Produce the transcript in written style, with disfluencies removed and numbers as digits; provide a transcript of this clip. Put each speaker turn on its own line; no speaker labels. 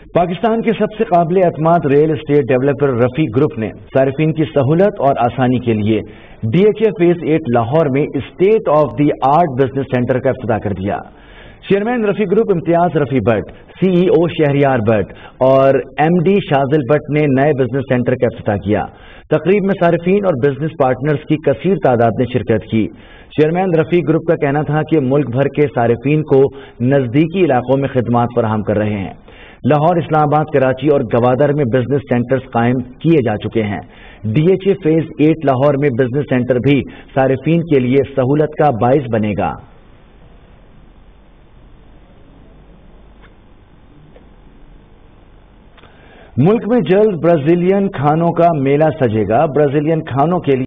पाकिस्तान के सबसे काबिल एतमाद real estate developer Rafi group ने सार्फिन की सहूलत और आसानी के लिए DHA फेज 8 लाहौर में state of the art business center का इफ्तिताह कर दिया। Chairman Rafi group Imtiaz Rafi Bhatt, CEO Shahryar Bhatt और MD शाजिल भट्ट ने नए बिजनेस सेंटर का इफ्तिताह किया। तकरीब में सार्फिन और बिजनेस पार्टनर्स की कसीर तादाद ने शिरकत की। चेयरमैन रफी ग्रुप का कहना था कि मुल्क भर के सार्फिन को नजदीकी इलाकों में खिदमात फराहम कर रहे हैं। लाहौर, इस्लामाबाद, कराची और गवादर में बिजनेस सेंटर्स कायम किए जा चुके हैं। DHA फेज 8 लाहौर में बिजनेस सेंटर भी सार्फिन के लिए सहूलत का बाइस बनेगा। मुल्क में जल्द ब्राजीलियन खानों का मेला सजेगा। ब्राजीलियन खानों के लिए